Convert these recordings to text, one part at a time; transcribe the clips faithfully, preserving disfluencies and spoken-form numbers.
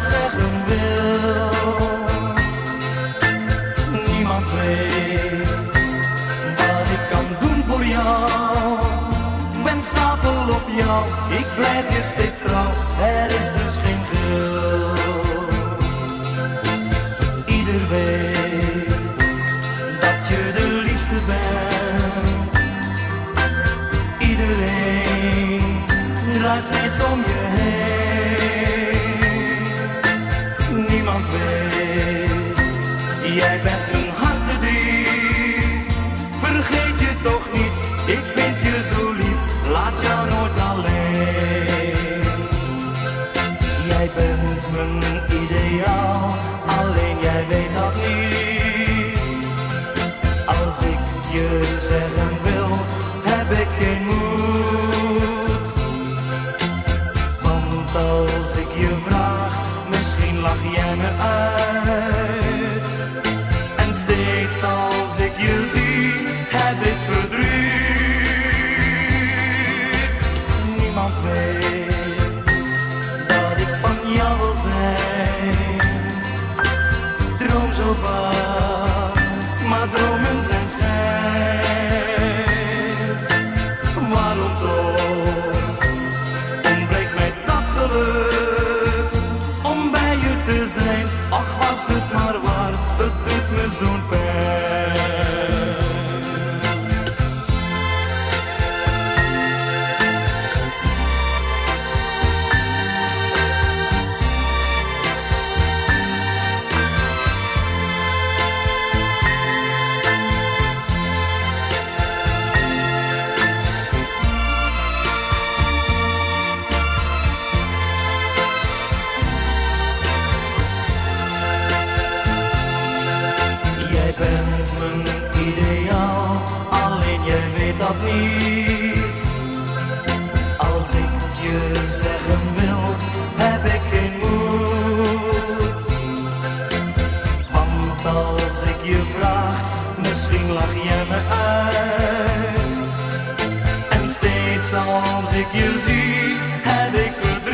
zeggen wil. Niemand weet wat ik kan doen voor jou. Ben stapel op jou, ik blijf je steeds trouw. Er is dus geen gril. Ieder weet dat je de liefste bent. Iedereen draait steeds om je heen. Niemand weet, jij bent een hartedief. Vergeet je toch niet, ik vind je zo lief. Laat jou nooit alleen. Jij bent mijn ideaal, alleen jij weet dat niet. Als ik je zeggen wil, heb ik geen moed. Want als ik je vraag, misschien lach jij me uit. En steeds als ik je zie, heb ik verdriet. Niemand weet dat ik van jou wil zijn. Droom zo vaak, maar dromen zijn schijn. Waarom toch ontbreekt mij dat geluk om bij je te zijn? Ach, was het maar waar, het doet me zo'n pijn. Jij bent mijn ideaal, alleen jij weet dat niet. Als ik je zeggen wil, heb ik geen moed. Want als ik je vraag, misschien lach jij me uit. En steeds als ik je zie, heb ik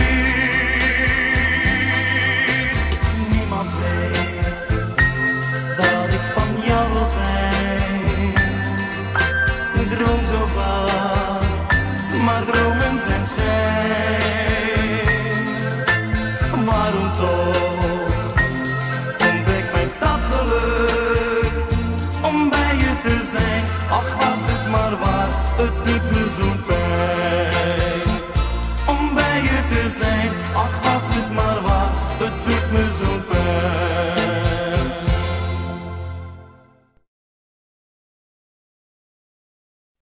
verdriet. Niemand weet dat ik van jou wil zijn. Ik droom zo vaak, maar dromen zijn schijn. Waarom toch ontbreekt mij dat geluk om bij je te zijn? Ach, was het maar waar.